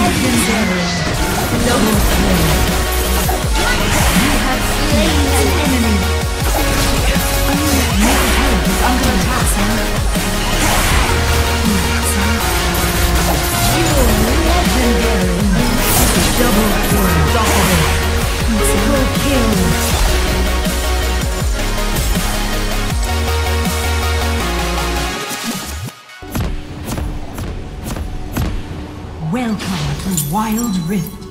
Legendary. Double kill. You have slain an enemy. Middle turret is under attack. Legendary. Double kill. Triple kill. Welcome to Wild Rift.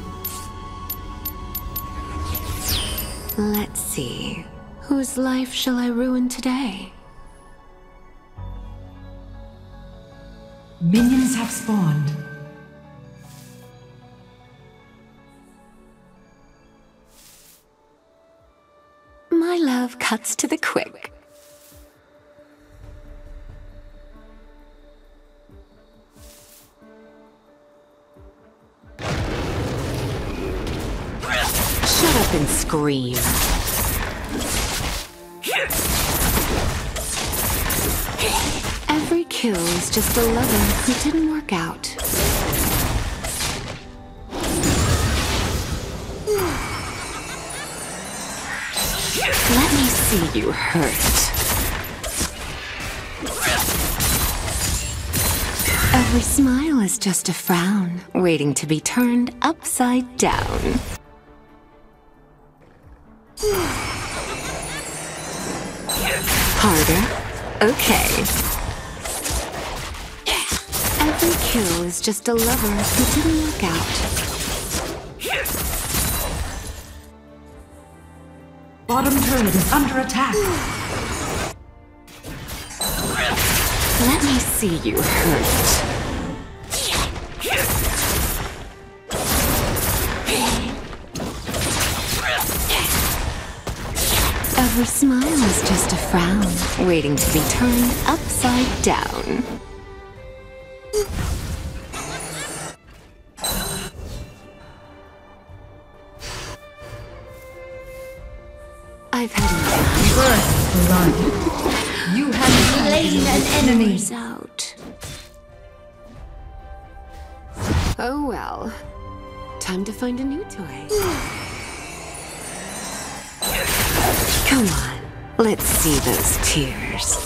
Let's see. Whose life shall I ruin today? Minions have spawned. My love cuts to the quick. Shut up and scream. Every kill is just a lover who didn't work out. Let me see you hurt. Every smile is just a frown, waiting to be turned upside down. Harder? Okay. Every kill is just a lover who didn't work out. Bottom turret is under attack. Let me see you hurt. Every smile is just a frown, waiting to be turned upside down. I've had First blood. You have slain an enemy. Out. Oh well. Time to find a new toy. Come on, let's see those tears.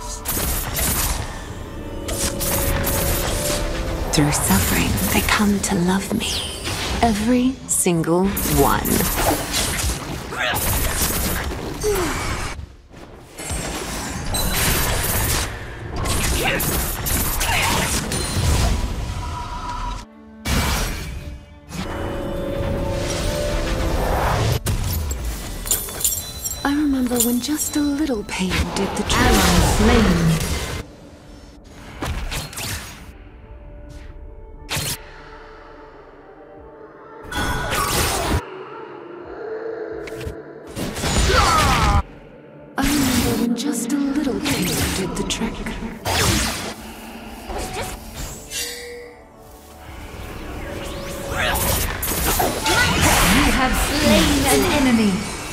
Through suffering, they come to love me. Every single one. I remember when just a little pain did the trick. Ally slain. I remember when just a little pain did the trick. You have slain an enemy.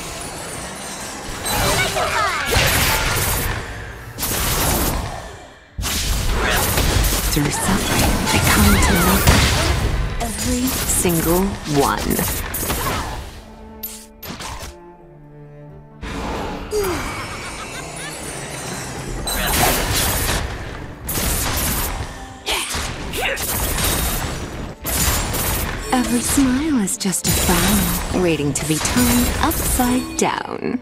Through suffering, they come to love me. Every single one. Every smile is just a frown, waiting to be turned upside down.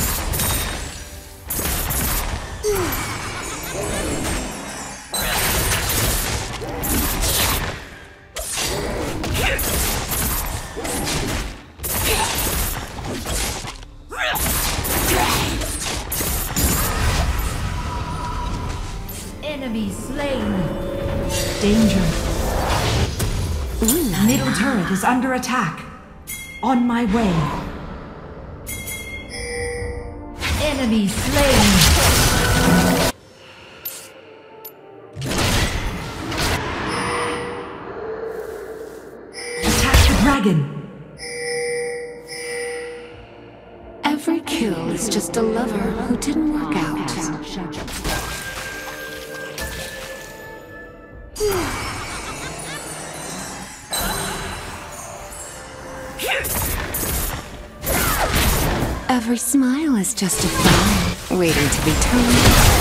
Enemy slain. Danger. Middle turret is under attack. On my way. Enemy slain. Attack the dragon. Every kill is just a lover who didn't work out. Every smile is just a frown, waiting to be turned.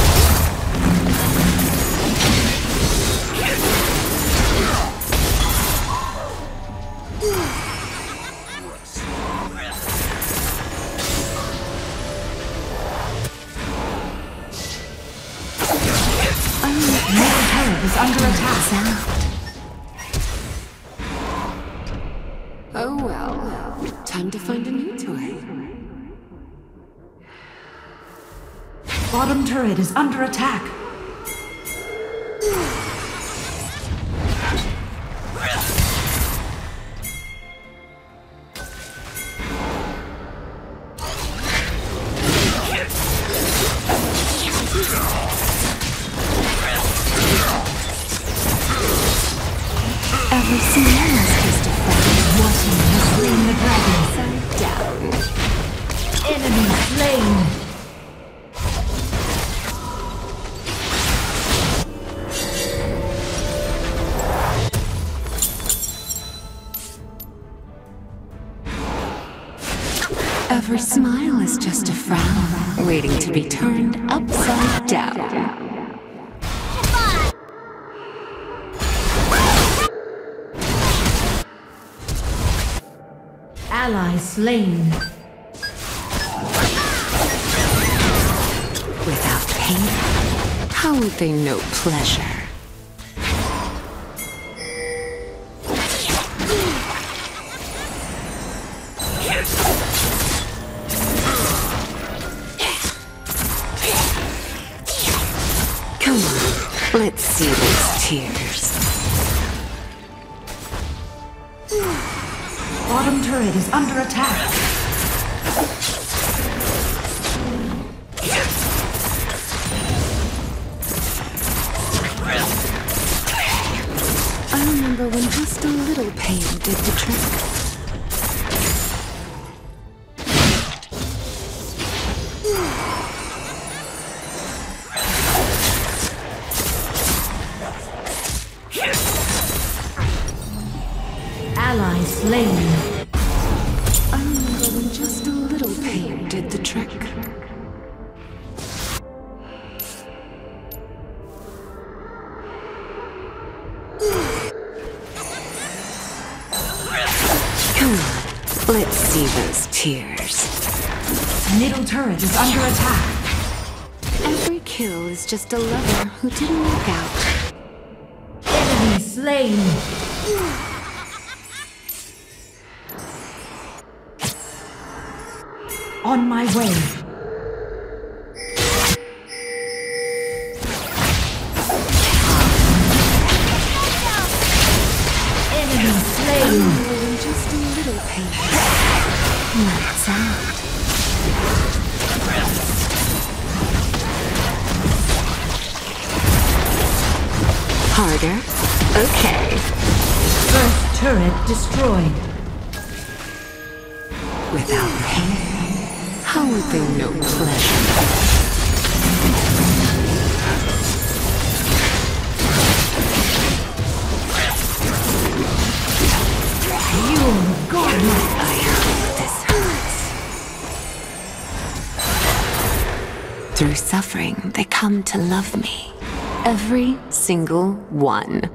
Is under attack. Oh well, time to find a new toy. Bottom turret is under attack. Every smile is just a frown. Your team has slain the dragon. Upside down. Enemy slain. Every smile is just a frown, waiting to be turned upside down. Ally slain. Without pain, how would they know pleasure? Come on, let's see those tears. Bottom turret is under attack. I remember when just a little pain did the trick. Ally slain. I remember when just a little pain did the trick. Come on, let's see those tears. Middle turret is under attack. Every kill is just a lover who didn't work out. Enemy slain. On my way. Enemy slain. Just a little pain. Lights out. Harder? Okay. First turret destroyed. Without pain, how would they know pleasure? You got me. I hope this hurts. Through suffering, they come to love me. Every single one.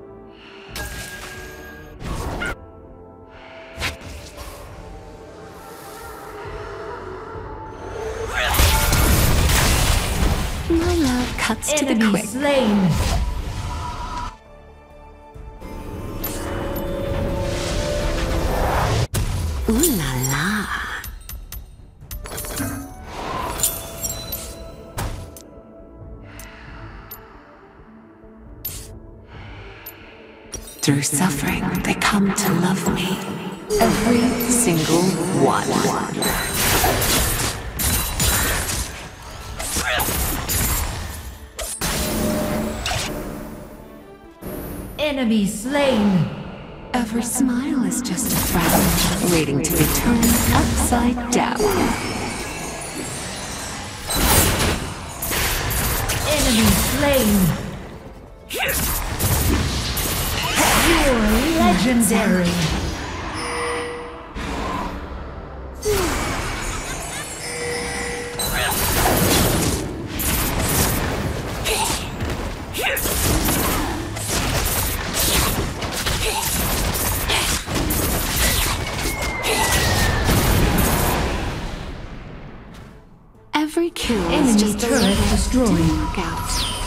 My love cuts to the Enemy quick. slain. Ooh la la. Through suffering, they come to love me. Every single one. Enemy slain. Every smile is just a frown, waiting to be turned upside down. Enemy slain. You're legendary. destroyed. Look out.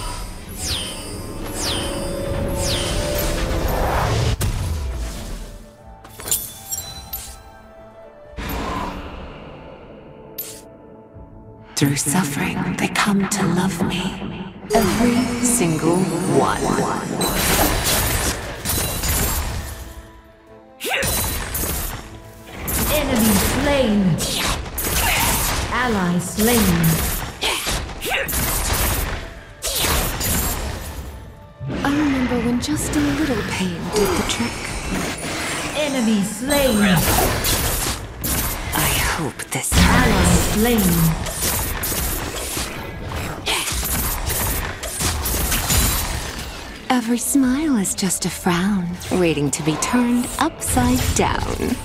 Through suffering, they come to love me. Every single one. Enemy slain. Ally slain. I remember when just a little pain did the trick. Enemy slain. I hope this Ally hurts. slain. Every smile is just a frown, waiting to be turned upside down.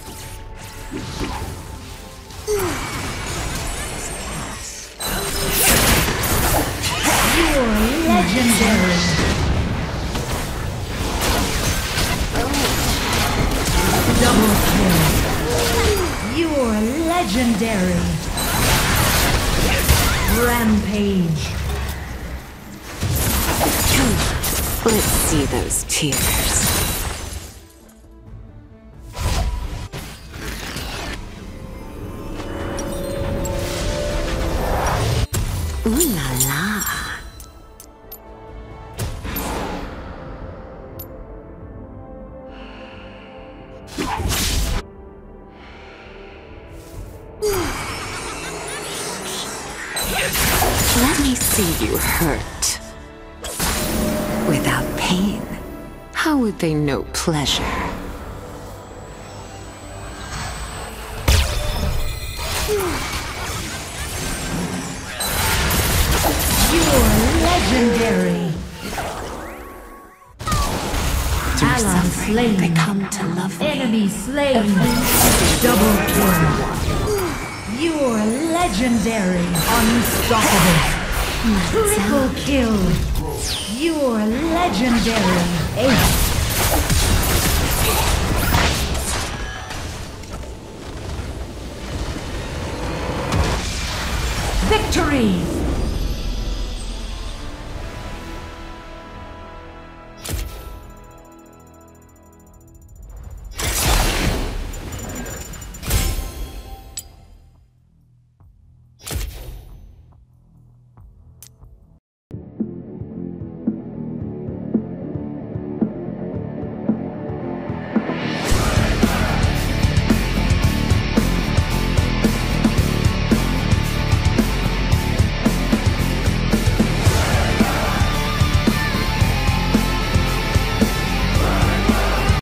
You're legendary. Double kill. You're legendary. Rampage. Let's see those tears. Ooh la la. Let me see you hurt. Without pain, how would they know pleasure? You're legendary. Through Ally suffering, slain. they come to love me. Enemy slain. Double kill. You're legendary. Unstoppable. Triple kill. You're legendary. Ace. Victory.